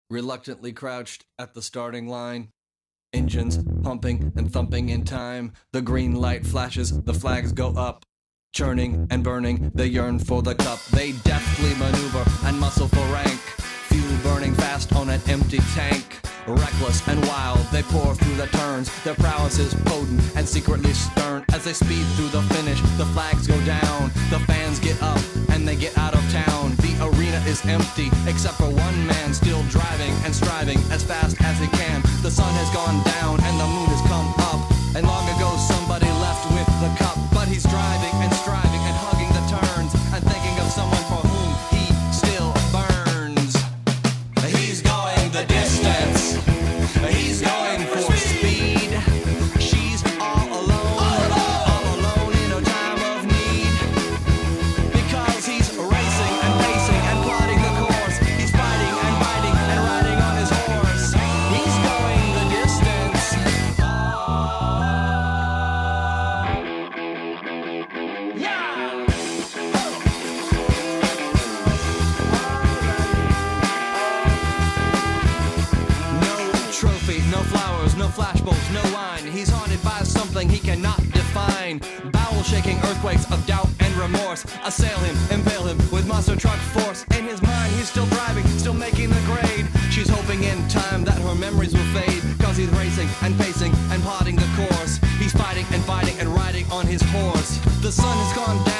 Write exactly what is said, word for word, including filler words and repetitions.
reluctantly crouched at the starting line. Engines pumping and thumping in time. The green light flashes, the flags go up. Churning and burning, they yearn for the cup. They deftly maneuver and muscle for rank. Fuel burning fast on an empty tank. Reckless and wild, they pour through the turns. Their prowess is potent and secretly stern. As they speed through the finish, the flags go down. The fans get up and they get out of town. The arena is empty, except for one man still driving and striving as fast as he can. The sun has gone down and the moon has come up. And long ago somebody left with the cup. But he's driving and striving and hugging the turns and thinking of someone for whom he still burns. He's going the distance. He's going for speed. She's all alone, all alone in a time of need. Because he's racing and pacing and plotting the course. He's fighting and biting and riding on his horse. He's going the distance. Yeah! No trophy, no flowers, no flashbulbs, no wine. He's haunted by something he cannot define. Bowel-shaking earthquakes of doubt and remorse assail him, impale him with monster truck force. In his mind, he's still driving, still making the grade. She's hoping in time that her memories will fade. Cause he's racing and pacing and plotting the course. He's fighting and fighting and riding on his horse. The sun has gone down